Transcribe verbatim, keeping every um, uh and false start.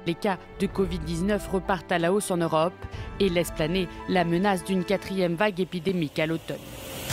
Les cas de Covid dix-neuf repartent à la hausse en Europe et laissent planer la menace d'une quatrième vague épidémique à l'automne.